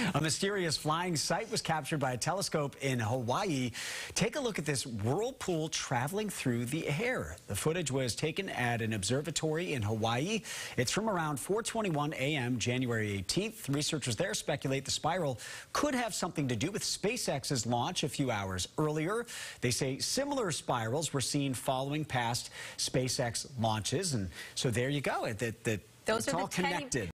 A mysterious flying sight was captured by a telescope in Hawaii. Take a look at this whirlpool traveling through the air. The footage was taken at an observatory in Hawaii. It's from around 4:21 a.m. January 18th. Researchers there speculate the spiral could have something to do with SpaceX's launch a few hours earlier. They say similar spirals were seen following past SpaceX launches. And so there you go. It's all connected.